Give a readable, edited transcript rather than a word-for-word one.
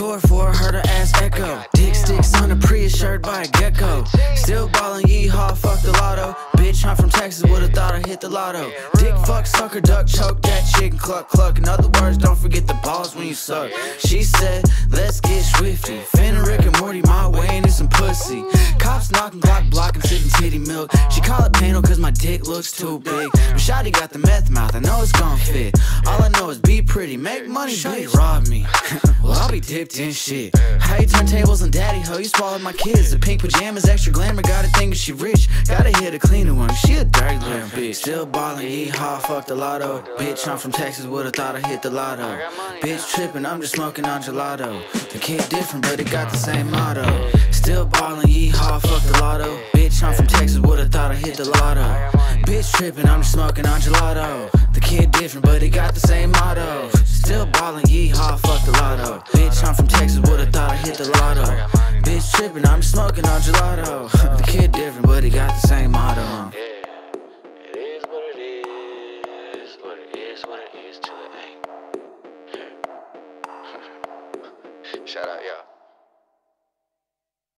door for a her to ass echo. Dick sticks on a Prius shirt by a gecko. Still ballin', yeehaw, fuck the lotto. Bitch, I'm from Texas, would've thought I hit the lotto. Dick, fuck, sucker, duck, choke that chicken, cluck, cluck. In other words, don't forget the balls when you suck. She said, let's get swifty. Finna Rick and Morty my way into some pussy. Cops knocking, Glock blocking, sipping titty milk. She call it panel cause my dick looks too big. But shawty got the meth mouth, I know it's gon' fit. All I know is be pretty, make money, bitch. Rob me. Well, I'll be dipped in shit. How you turn tables on daddy, ho? You swallowed my kids. The pink pajamas, extra glamour, gotta think she rich. Gotta hit a cleaner one, she a dirty little bitch. Still ballin', yeehaw, fuck the lotto. Bitch, I'm from Texas, would've thought I hit the lotto. Bitch trippin', I'm just smoking on gelato. The kid different, but it got the same motto. Still ballin', yeehaw, fuck the lotto. Bitch, I'm from Texas, would've thought I hit the lotto. Bitch trippin', I'm just smoking on gelato. The kid different, but it got the same motto. Still ballin', yeehaw, fuck the lotto. Bitch, I'm from Texas, would've thought I hit the lotto. Bitch trippin', I'm just smoking on gelato. The kid different, but he got the same motto. It is what it is, what it is, what it is till it ain't. Shout out, y'all.